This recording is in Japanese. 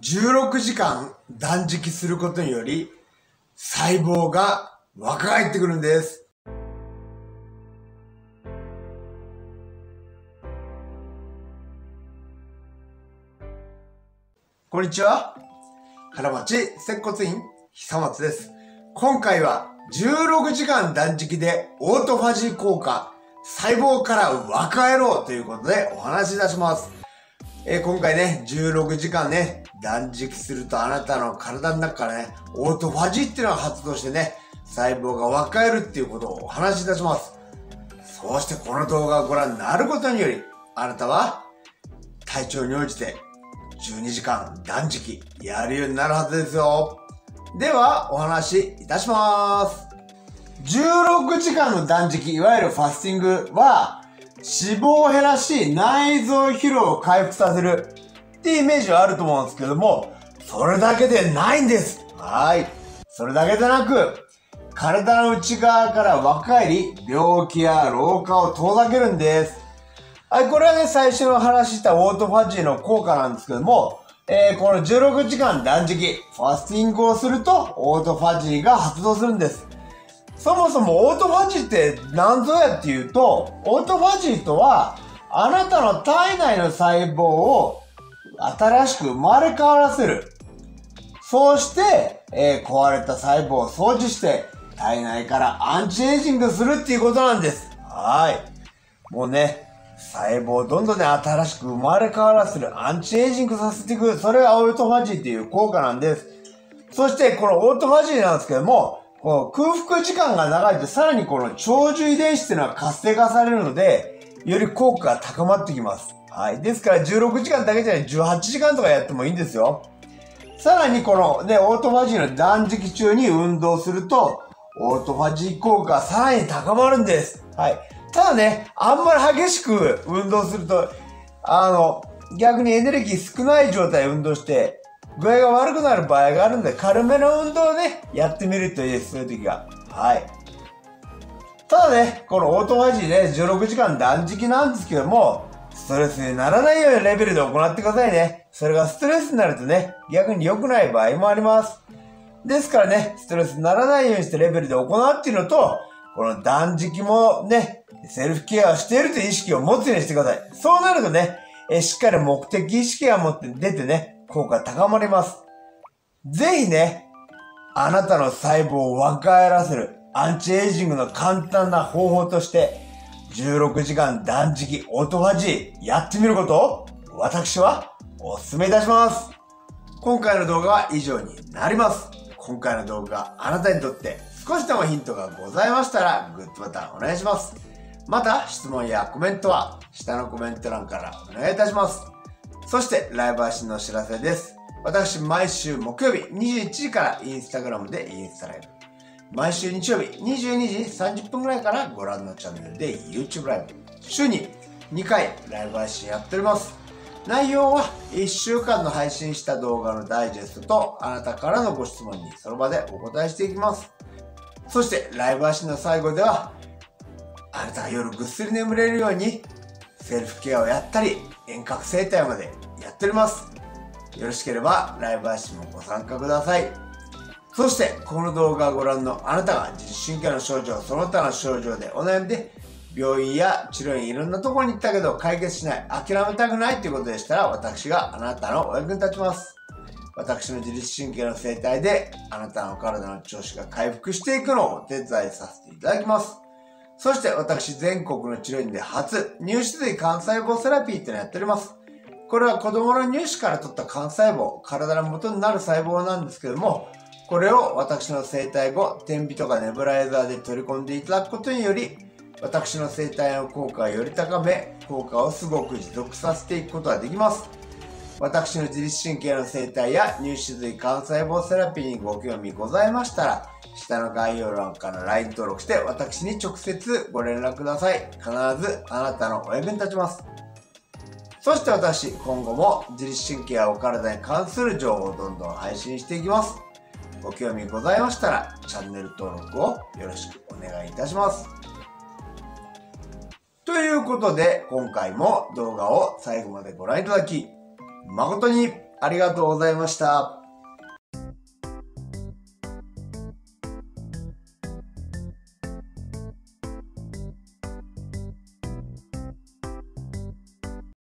16時間断食することにより細胞が若返ってくるんです。こんにちは。金町接骨院久松です。今回は16時間断食でオートファジー効果、細胞から若返ろうということでお話しいたします。今回ね、16時間ね、断食するとあなたの体の中からね、オートファジーっていうのが発動してね、細胞が若返るっていうことをお話しいたします。そうしてこの動画をご覧になることにより、あなたは体調に応じて12時間断食やるようになるはずですよ。では、お話しいたします。16時間の断食、いわゆるファスティングは、脂肪を減らし、内臓疲労を回復させるっていうイメージはあると思うんですけども、それだけでないんです。はい。それだけでなく、体の内側から若返り、病気や老化を遠ざけるんです。はい、これはね、最初の話したオートファジーの効果なんですけども、この16時間断食、ファスティングをすると、オートファジーが発動するんです。そもそもオートファジーって何ぞやっていうと、オートファジーとは、あなたの体内の細胞を新しく生まれ変わらせる。そうして、壊れた細胞を掃除して、体内からアンチエイジングするっていうことなんです。はい。もうね、細胞をどんどんね、新しく生まれ変わらせる、アンチエイジングさせていく。それがオートファジーっていう効果なんです。そして、このオートファジーなんですけども、この空腹時間が長いと、さらにこの長寿遺伝子っていうのは活性化されるので、より効果が高まってきます。はい。ですから16時間だけじゃない、18時間とかやってもいいんですよ。さらにこのね、オートファジーの断食中に運動すると、オートファジー効果がさらに高まるんです。はい。ただね、あんまり激しく運動すると、逆にエネルギー少ない状態で運動して、具合が悪くなる場合があるんで、軽めの運動をね、やってみるといいです、そういう時が。はい。ただね、このオートファジーね、16時間断食なんですけども、ストレスにならないようなレベルで行ってくださいね。それがストレスになるとね、逆に良くない場合もあります。ですからね、ストレスにならないようにしてレベルで行うっていうのと、この断食もね、セルフケアをしているという意識を持つようにしてください。そうなるとね、しっかり目的意識が持って出てね、効果高まります。ぜひね、あなたの細胞を若返らせるアンチエイジングの簡単な方法として、16時間断食オートファジーやってみることを私はお勧めいたします。今回の動画は以上になります。今回の動画があなたにとって少しでもヒントがございましたらグッドボタンお願いします。また質問やコメントは下のコメント欄からお願いいたします。そしてライブ配信のお知らせです。私毎週木曜日21時からインスタグラムでインスタライブ。毎週日曜日22時30分ぐらいからご覧のチャンネルで YouTube ライブ。週に2回ライブ配信やっております。内容は1週間の配信した動画のダイジェストとあなたからのご質問にその場でお答えしていきます。そしてライブ配信の最後ではあなたが夜ぐっすり眠れるようにセルフケアをやったり遠隔整体までやっております。よろしければライブ配信もご参加ください。そして、この動画をご覧のあなたが自律神経の症状、その他の症状でお悩みで、病院や治療院いろんなところに行ったけど解決しない、諦めたくないということでしたら、私があなたのお役に立ちます。私の自律神経の生態で、あなたの体の調子が回復していくのをお手伝いさせていただきます。そして私、全国の治療院で初、乳歯髄幹細胞セラピーっていうのをやっております。これは子供の乳歯から取った幹細胞、体の元になる細胞なんですけども、これを私の生体後、点鼻とかネブライザーで取り込んでいただくことにより、私の生体の効果をより高め、効果をすごく持続させていくことができます。私の自律神経の生態や乳歯髄幹細胞セラピーにご興味ございましたら、下の概要欄から LINE 登録して私に直接ご連絡ください。必ずあなたのお役に立ちます。そして私、今後も自律神経やお体に関する情報をどんどん配信していきます。ご興味ございましたら、チャンネル登録をよろしくお願いいたします。ということで、今回も動画を最後までご覧いただき、誠にありがとうございました。